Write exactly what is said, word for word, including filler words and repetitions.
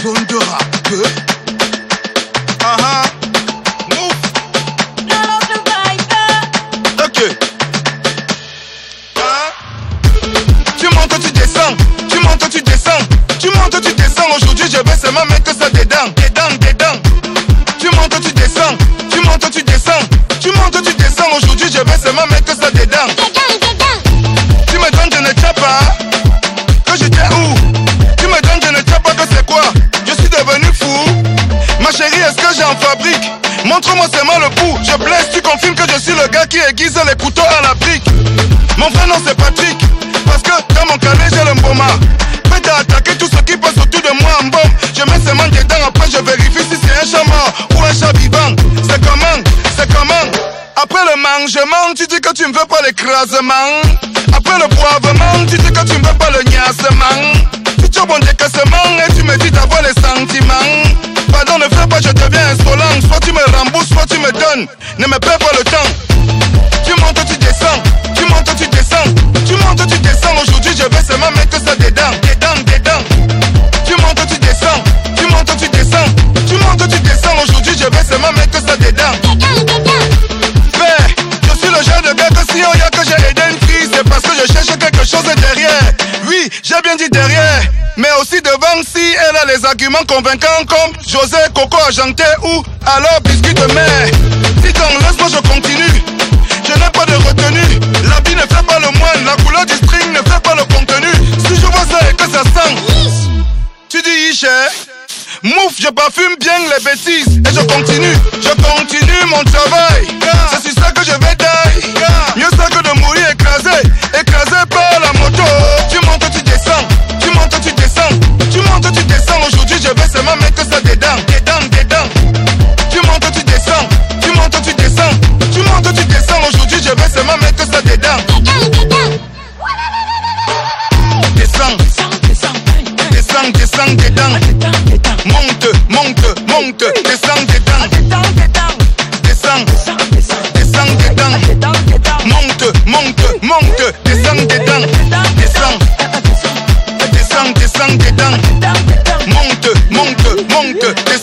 zone de rap. Ah ah. Move. Ok. Tu montes, tu descends, tu montes, tu descends, tu montes, tu descends. Aujourd'hui, je vais seulement mettre ça dedans, dedans, dedans. Tu montes, tu descends, tu montes, tu descends, tu montes, tu descends. Aujourd'hui, je vais seulement mettre ça dedans. Tu me donnes, je ne tiens pas. Que j'étais où? Tu me donnes, je ne tiens pas que c'est quoi? Je suis devenu fou. Ma chérie, est-ce que j'en fabrique? Montre-moi seulement le bout. Je blesse, tu confirmes que je suis le gars qui aiguise les couteaux à la brique. Mon vrai nom c'est Patrick. Parce que dans mon carnet j'ai le mboma. Prêt à attaquer tout ce qui passe autour de moi en bombe. Je mets seulement dedans, après je vérifie si c'est un chat mort ou un chat vivant. C'est comment? C'est comment? Après le mangement, tu dis que tu ne veux pas l'écrasement. Après le boivement, tu dis que tu ne veux pas le niassement. Tu tires bon décaissement et tu me dis d'avoir les sentiments. Pardon, ne fais pas, je deviens insolent. Soit tu me rembourses, soit tu me donnes. Ne me perds pas le temps. Tu montes, tu descends, tu montes, tu descends, tu montes, tu descends. Aujourd'hui, je vais seulement mettre ça dedans, dedans, dedans. Tu montes, tu descends, tu montes, tu descends, tu montes, tu descends. Aujourd'hui, je vais seulement mettre ça dedans. Fait, je suis le genre de gars que si on y a que j'ai aidé une fille, c'est parce que je cherche quelque chose derrière. Oui, j'ai bien dit derrière, mais aussi devant si elle a les arguments convaincants comme José, Coco, Argenté ou alors biscuit de mer. Si donc laisse-moi je continue. Je n'ai pas de retenue. L'habit ne fait pas le moine. La couleur du string ne fait pas le contenu. Si je vois ça et que ça sent, tu dis iche. Mouf, je parfume bien les bêtises. Et je continue, je continue mon travail. C'est sur ça que je vais die. Mieux ça que de mourir écrasé, écrasé par la moto. Tu montes, tu descends, tu montes, tu descends, tu montes, tu descends. Aujourd'hui je vais seulement mettre ça dedans, dedans, dedans. Tu montes, tu descends, tu montes, tu descends, tu montes, tu descends. Aujourd'hui je vais seulement mettre ça dedans. Descends, descends, descends dedans. Monte, monte, monte, descends dedans. Descends, descends dedans. Monte, monte, monte, descends dedans. Descends, descends, descends dedans. Monte, monte, monte, descends.